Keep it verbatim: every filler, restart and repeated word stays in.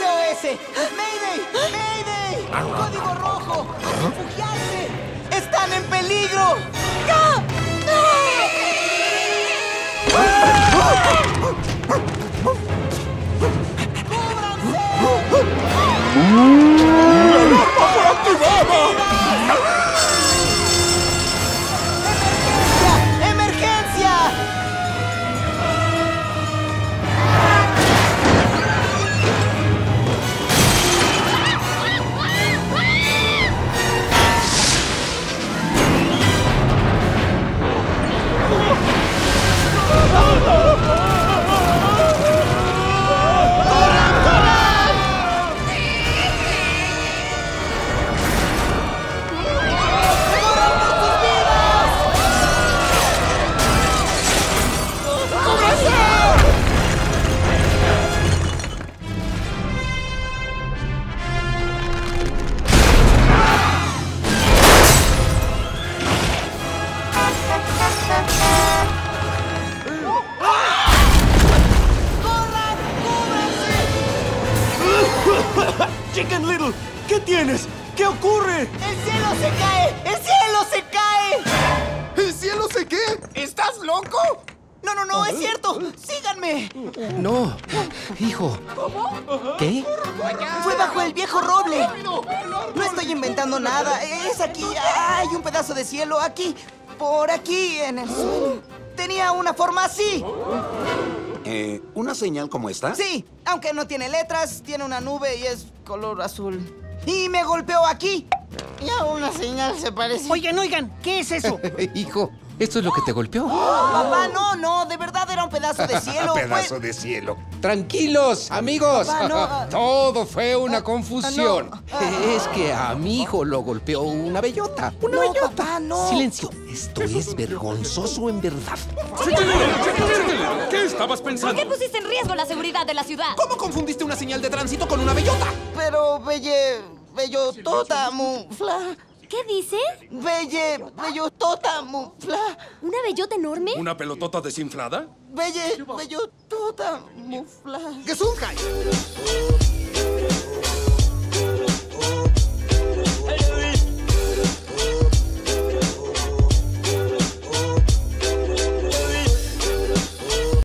S O S! ¡Mayday! ¡Mayday! ¡Código rojo! ¡A refugiarse! ¡Están en peligro! ¡Ah! Chicken Little, ¿qué tienes? ¿Qué ocurre? ¡El cielo se cae! ¡El cielo se cae! ¿El cielo se qué? ¿Estás loco? No, no, no, es cierto. ¡Síganme! No, hijo. ¿Qué? Fue bajo el viejo roble. No estoy inventando nada. Es aquí. Hay un pedazo de cielo aquí. Por aquí, en el suelo. Tenía una forma así. Eh, ¿una señal como esta? Sí, aunque no tiene letras, tiene una nube y es color azul. Y me golpeó aquí. Y a una señal se parece. Oigan, oigan, ¿qué es eso? Hijo, ¿esto es lo que te golpeó? Papá, no, no, de verdad era un pedazo de cielo. Pedazo Fue- de cielo. Tranquilos, amigos. Papá, no, ah. Todo fue una confusión. ah, no, ah. Es que a mi hijo lo golpeó una bellota. Una No, bellota. papá, no. Silencio. Esto es vergonzoso en verdad. ¿Qué estabas pensando? ¿Por qué pusiste en riesgo la seguridad de la ciudad? ¿Cómo confundiste una señal de tránsito con una bellota? Pero belle, bello tota mufla. ¿Qué dice? Belle, bello tota mufla. ¿Una bellota enorme? ¿Una pelotota desinflada? Belle, bello tota mufla. ¡Gesundheit!